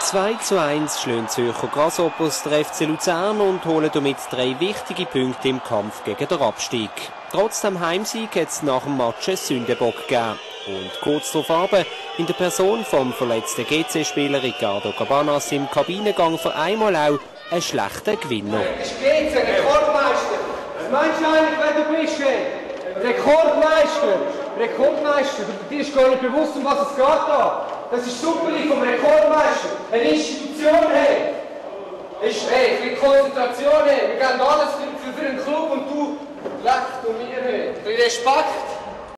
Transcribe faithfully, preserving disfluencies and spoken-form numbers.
zwei zu eins schlagen Zürcher Grasshoppers der F C Luzern und holen damit drei wichtige Punkte im Kampf gegen den Abstieg. Trotz dem Heimsieg hat es nach dem Match einen Sündebock gegeben. Und kurz darauf in der Person vom verletzten G C-Spieler Ricardo Cabanas im Kabinengang für einmal auch einen schlechten Gewinner. Das ist G C, Rekordmeister. Was meinst du eigentlich, wer du bist? Rekordmeister. Rekordmeister. Dir ist gar nicht bewusst, um was es geht da. Das ist super vom Rekordmeister. Eine Institution, hey. Ist, hey, für Konzentration, hey. Wir geben alles für, für, für den Club und du, leck du mir, hey. Für Respekt.